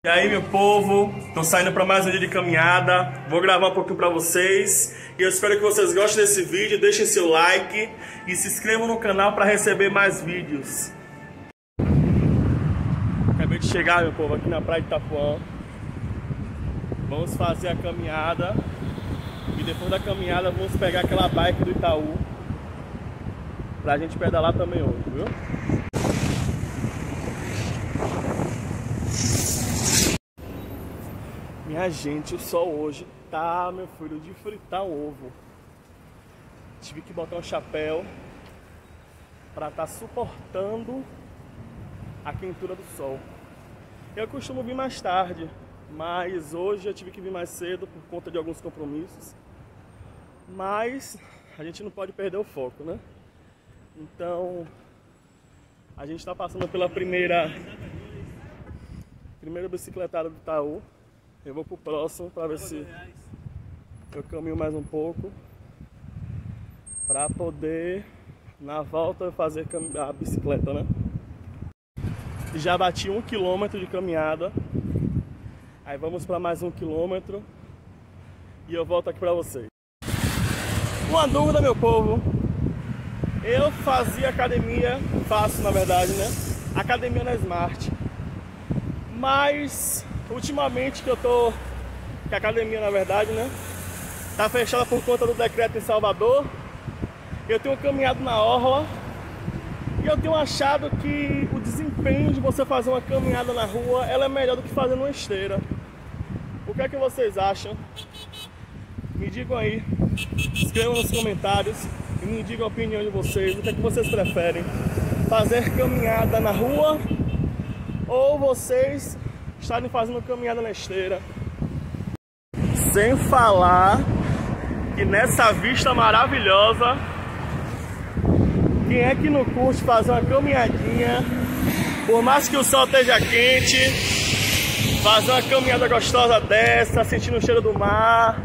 E aí, meu povo, tô saindo para mais um dia de caminhada. Vou gravar um pouquinho para vocês e eu espero que vocês gostem desse vídeo. Deixem seu like e se inscrevam no canal para receber mais vídeos. Acabei de chegar, meu povo, aqui na praia de Itapuã. Vamos fazer a caminhada e depois da caminhada vamos pegar aquela bike do Itaú pra gente pedalar também hoje, viu? Minha gente, o sol hoje tá, meu filho, de fritar um ovo. Tive que botar um chapéu pra tá suportando a quentura do sol. Eu costumo vir mais tarde, mas hoje eu tive que vir mais cedo por conta de alguns compromissos. Mas a gente não pode perder o foco, né? Então a gente tá passando pela primeira bicicletada do Itaú. Eu vou pro próximo para ver se eu caminho mais um pouco para poder na volta fazer a bicicleta, né? Já bati 1 quilômetro de caminhada. Aí vamos para mais 1 quilômetro e eu volto aqui para vocês. Uma dúvida, meu povo. Eu fazia academia, faço na verdade, né? Academia na Smart. Mas ultimamente que a academia na verdade, né, tá fechada por conta do decreto em Salvador. Eu tenho caminhado na orla e eu tenho achado que o desempenho de você fazer uma caminhada na rua, ela é melhor do que fazer numa esteira. O que é que vocês acham? Me digam aí, escrevam nos comentários e me digam a opinião de vocês. O que é que vocês preferem? Fazer caminhada na rua ou vocês estarem fazendo caminhada na esteira? Sem falar que nessa vista maravilhosa, quem é que não curte fazer uma caminhadinha, por mais que o sol esteja quente, fazer uma caminhada gostosa dessa, sentindo o cheiro do mar?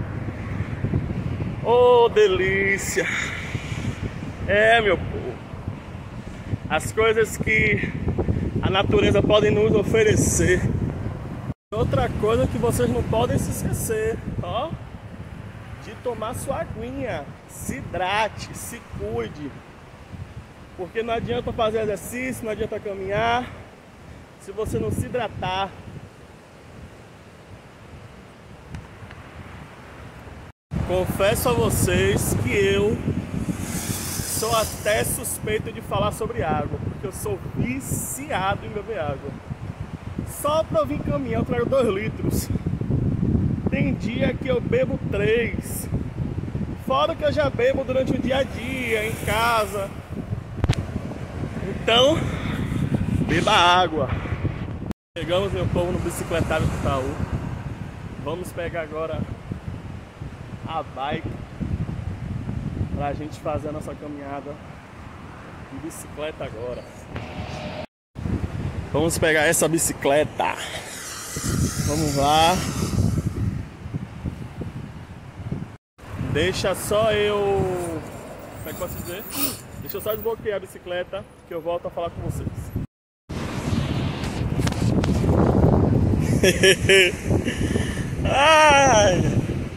Oh, delícia! É, meu povo, as coisas que a natureza pode nos oferecer. Outra coisa que vocês não podem se esquecer, ó, de tomar sua aguinha. Se hidrate, se cuide. Porque não adianta fazer exercício, não adianta caminhar se você não se hidratar. Confesso a vocês que eu sou até suspeito de falar sobre água, porque eu sou viciado em beber água. Só pra eu vir caminhar eu trago 2 litros. Tem dia que eu bebo 3. Fora que eu já bebo durante o dia a dia, em casa. Então, beba água. Chegamos, meu povo, no bicicletário do Itaú. Vamos pegar agora a bike pra gente fazer a nossa caminhada de bicicleta agora. Vamos pegar essa bicicleta. Vamos lá. Deixa só eu... Como é que posso dizer? Deixa eu só desbloquear a bicicleta que eu volto a falar com vocês. Ai!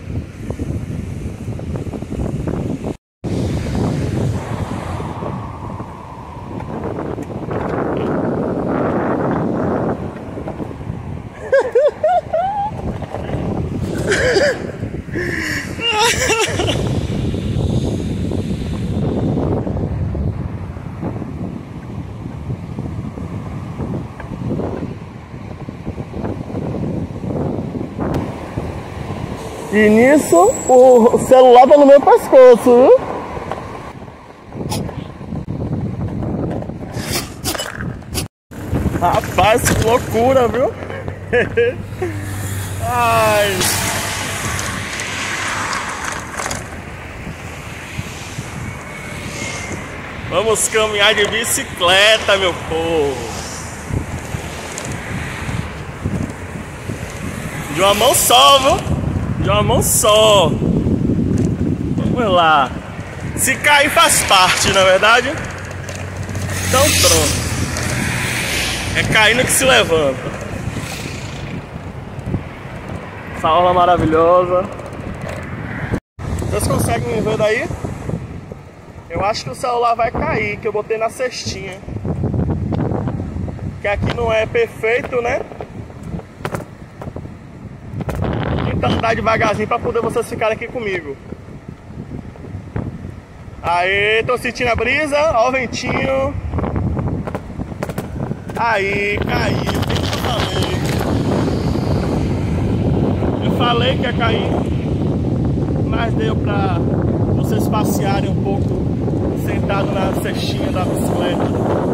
E nisso o celular tá no meu pescoço, viu? Rapaz, que loucura, viu? Ai. Vamos caminhar de bicicleta, meu povo. De uma mão só, viu? De uma mão só. Vamos lá. Se cair faz parte, na verdade. Então pronto. É caindo que se levanta. Essa orla maravilhosa. Vocês conseguem me ver daí? Eu acho que o celular vai cair, que eu botei na cestinha. Que aqui não é perfeito, né? Então andar devagarzinho pra poder vocês ficarem aqui comigo. Aê, tô sentindo a brisa, ó o ventinho. Aí, caiu, o que eu falei? Eu falei que ia cair, mas deu pra vocês passearem um pouco sentado na cestinha da bicicleta.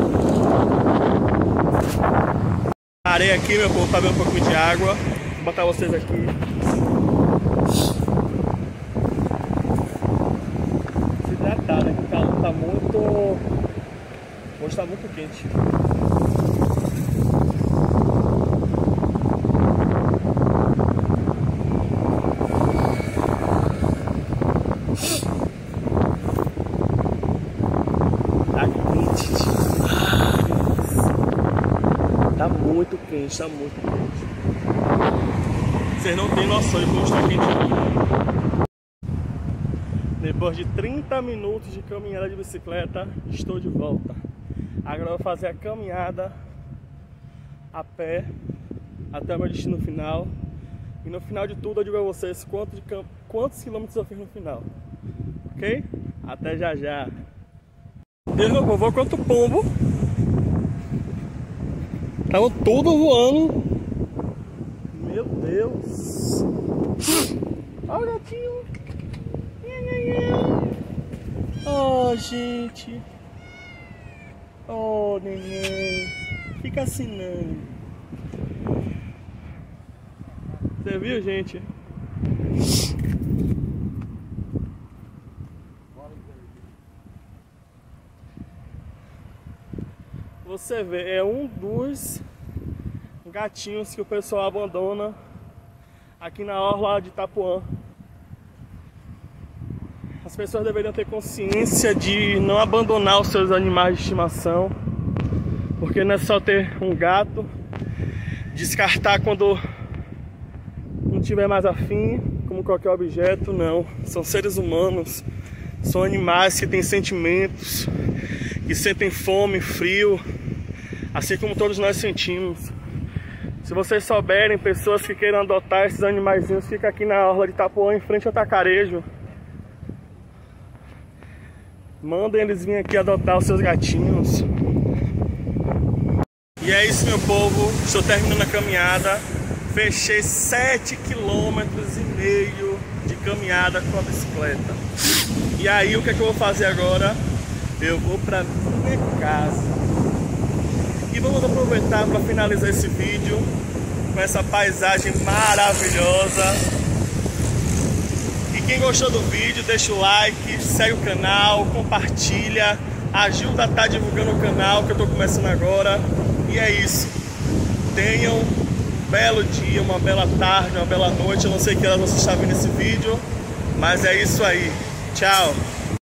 Parei aqui, meu povo, pra ver um pouquinho de água. Vou botar vocês aqui. Se hidratar, né? Porque o calor tá muito... Hoje tá muito quente. Tá muito quente, tá muito quente. Vocês não têm noção de como está quente aqui. Depois de 30 minutos de caminhada de bicicleta, estou de volta. Agora eu vou fazer a caminhada a pé até o meu destino final. E no final de tudo eu digo a vocês quantos quilômetros eu fiz no final. Ok? Até já já. Deus, meu povo, olha quanto pombo. Estavam todos voando. Meu Deus. Olha o gatinho. Oh, gente. Oh, neném. Fica assim não. Você viu, gente? Você vê, é um dos gatinhos que o pessoal abandona aqui na orla de Itapuã. As pessoas deveriam ter consciência de não abandonar os seus animais de estimação, porque não é só ter um gato, descartar quando não tiver mais afim, como qualquer objeto, não. São seres humanos, são animais que têm sentimentos, que sentem fome, frio, assim como todos nós sentimos. Se vocês souberem, pessoas que queiram adotar esses animaizinhos, fica aqui na orla de Itapuã, em frente ao Tacarejo. Mandem eles virem aqui adotar os seus gatinhos. E é isso, meu povo. Estou terminando a caminhada. Fechei 7,5 km de caminhada com a bicicleta. E aí, o que é que eu vou fazer agora? Eu vou para minha casa. E vamos aproveitar para finalizar esse vídeo com essa paisagem maravilhosa. E quem gostou do vídeo, deixa o like, segue o canal, compartilha, ajuda a estar divulgando o canal que eu estou começando agora. E é isso. Tenham um belo dia, uma bela tarde, uma bela noite. Eu não sei que horas você está vendo esse vídeo, mas é isso aí. Tchau!